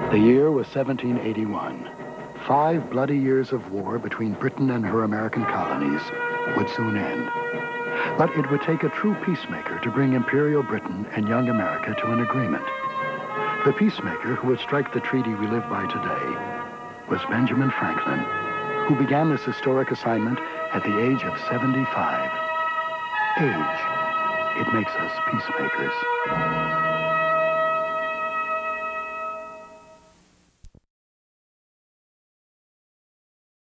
The year was 1781. 5 bloody years of war between Britain and her American colonies would soon end. But it would take a true peacemaker to bring Imperial Britain and young America to an agreement. The peacemaker who would strike the treaty we live by today was Benjamin Franklin, who began this historic assignment at the age of 75. Age, it makes us peacemakers.